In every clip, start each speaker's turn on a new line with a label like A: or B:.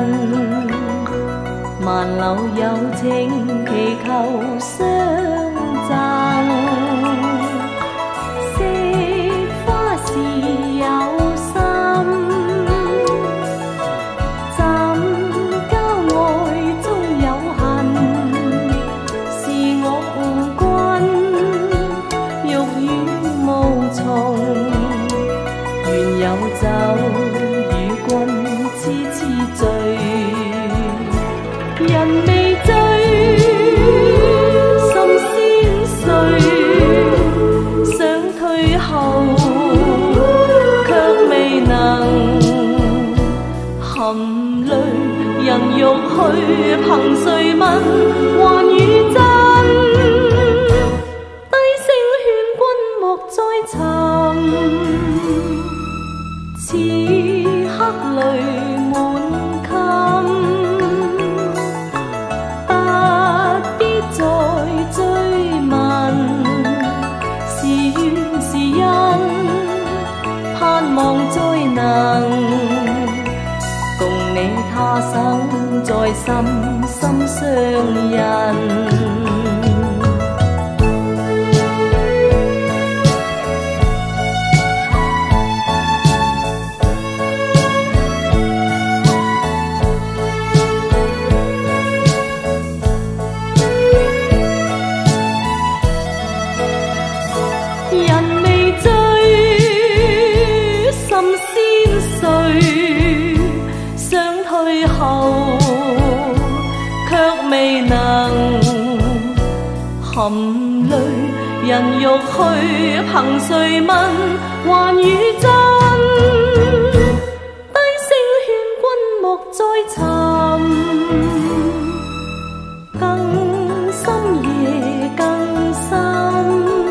A: 萬縷有情祈求相贈，惜花是有心，怎交愛中有恨？是我誤君，欲語無從，願有酒與君痴痴醉。人未醉，心先碎，想退後，卻未能含淚。人欲去，憑誰問？還與真，低聲勸君莫再尋。此刻淚滿襟。再追問，是緣是因，盼望再能共你他生再深深相印。含淚人欲去，憑誰問？還與真，低聲勸君莫再尋。更深夜更深，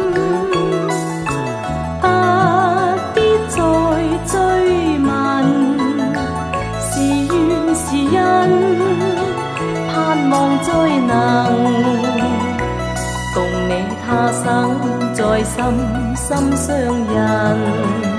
A: 不必再追問，是緣是因，盼望再能共你他生再深深相印。